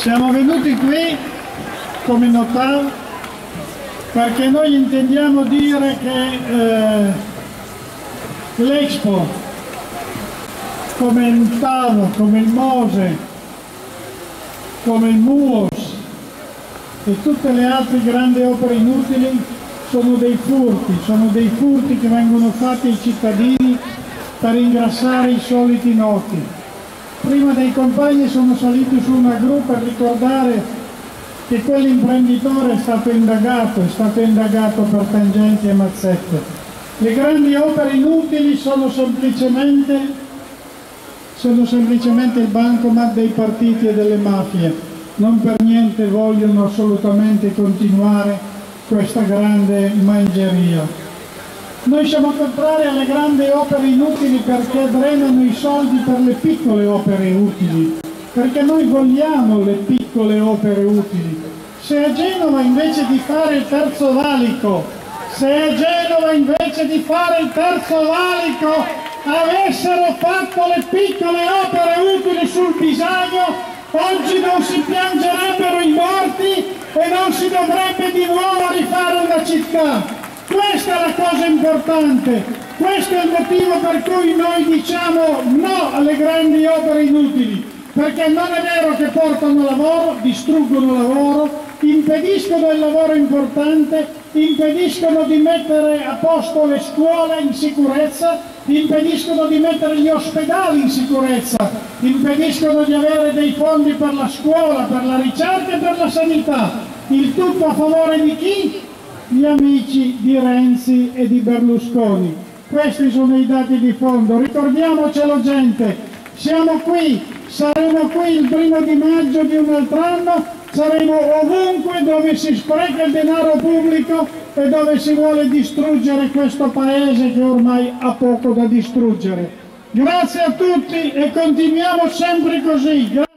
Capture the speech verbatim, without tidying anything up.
Siamo venuti qui come notav perché noi intendiamo dire che eh, l'Expo, come il Tavo, come il Mose, come il Muos e tutte le altre grandi opere inutili sono dei furti, sono dei furti che vengono fatti ai cittadini per ingrassare i soliti noti. Prima dei compagni sono saliti su una gru per ricordare che quell'imprenditore è stato indagato, è stato indagato per tangenti e mazzette. Le grandi opere inutili sono semplicemente, sono semplicemente il bancomat dei partiti e delle mafie. Non per niente vogliono assolutamente continuare questa grande mangeria. Noi siamo contrari alle grandi opere inutili perché drenano i soldi per le piccole opere utili, perché noi vogliamo le piccole opere utili. Se a Genova invece di fare il terzo valico, se a Genova invece di fare il terzo valico avessero fatto le piccole opere utili sul Bisagno, oggi non si piangerebbero i morti e non si dovrebbe di nuovo rifare una città. Questa è la cosa importante, questo è il motivo per cui noi diciamo no alle grandi opere inutili, perché non è vero che portano lavoro, distruggono lavoro, impediscono il lavoro importante, impediscono di mettere a posto le scuole in sicurezza, impediscono di mettere gli ospedali in sicurezza, impediscono di avere dei fondi per la scuola, per la ricerca e per la sanità. Il tutto a favore di chi? Gli amici di Renzi e di Berlusconi. Questi sono i dati di fondo, ricordiamocelo gente, siamo qui, saremo qui il primo di maggio di un altro anno, saremo ovunque dove si spreca il denaro pubblico e dove si vuole distruggere questo paese che ormai ha poco da distruggere. Grazie a tutti e continuiamo sempre così.